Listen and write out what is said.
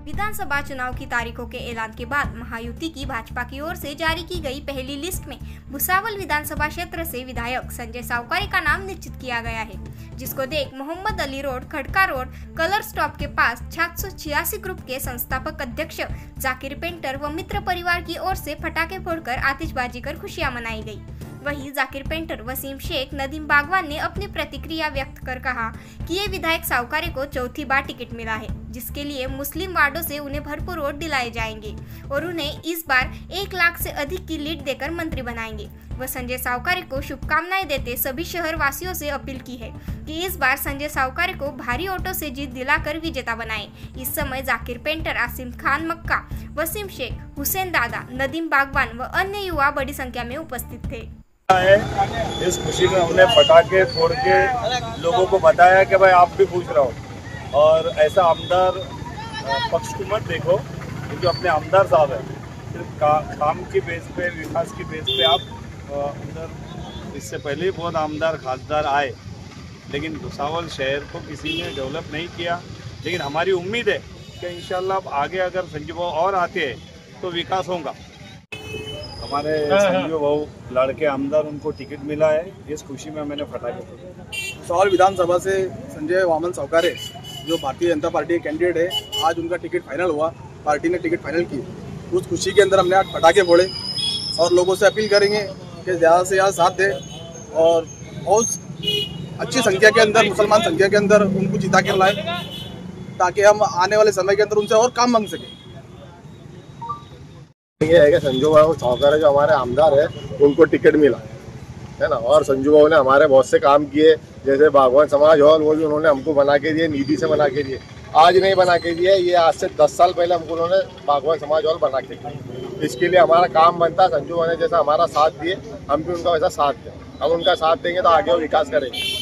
विधानसभा चुनाव की तारीखों के ऐलान के बाद महायुति की भाजपा की ओर से जारी की गई पहली लिस्ट में भुसावल विधानसभा क्षेत्र से विधायक संजय सावकारी का नाम निश्चित किया गया है, जिसको देख Mohammed Ali road, Khadka road, colour stop के पास 786 ग्रुप के संस्थापक अध्यक्ष जाकिर पेंटर व मित्र परिवार की ओर से पटाखे फोड़कर आतिशबाजी कर खुशियां मनाई गई। वहीं जाकिर पेंटर, वसीम शेख, नदीम बागवान ने अपनी प्रतिक्रिया व्यक्त कर कहा कि ये विधायक सावकारी को चौथी बार टिकट मिला है, जिसके लिए मुस्लिम वार्डों से उन्हें भरपूर वोट दिलाए जाएंगे और उन्हें इस बार 1 लाख से अधिक की लीड देकर मंत्री बनाएंगे। वह संजय सावकारी को शुभकामनाएं देते सभी शहर वासियों से अपील की है कि इस बार संजय सावकारी को भारी वोटों से जीत दिलाकर विजेता बनाएं। इस समय जाकिर पेंटर, आसिम खान मक्का, वसीम शेख, हुसैन दादा, नदीम बागवान व अन्य युवा बड़ी संख्या में उपस्थित थे। इस खुशी में हमने पटाखे फोड़ के लोगों को बताया कि भाई आप भी खुश रहो और ऐसा आमदार पक्ष को मत देखो, क्योंकि अपने आमदार साहब है, सिर्फ काम की बेस पे, विकास की बेस पे आप उधर इससे पहले भी बहुत आमदार खासदार आए, लेकिन भुसावल शहर को किसी ने डेवलप नहीं किया। लेकिन हमारी उम्मीद है कि इंशाल्लाह आगे अगर संजय भाऊ और आते हैं तो विकास होगा। हमारे संजय भाऊ लड़के आमदार, उनको टिकट मिला है, इस खुशी में मैंने पटाखे फोड़े। भुसावल विधानसभा से संजय वामन सावकारे जो भारतीय जनता पार्टी के कैंडिडेट है, आज उनका टिकट फाइनल हुआ, पार्टी ने टिकट फाइनल की। उस खुशी के अंदर हमने आज पटाखे फोड़े और लोगों से अपील करेंगे कि ज़्यादा से ज़्यादा साथ दें और बहुत अच्छी संख्या के अंदर, मुसलमान संख्या के अंदर उनको जिता कर लाए, ताकि हम आने वाले समय के अंदर उनसे और काम मांग सकें। ये है कि संजू बाबू सावकारी जो हमारे आमदार है उनको टिकट मिला है ना, और संजू बाबू ने हमारे बहुत से काम किए, जैसे बागवान समाज हॉल वो भी उन्होंने हमको बना के दिए, निधि से बना के दिए। आज नहीं बना के दिए, ये आज से 10 साल पहले हमको उन्होंने बागवान समाज हॉल बना के दिए। इसके लिए हमारा काम बनता, संजू बाबू ने जैसा हमारा साथ दिए हम भी उनका वैसा साथ दें। हम उनका साथ देंगे तो आगे वो विकास करेंगे।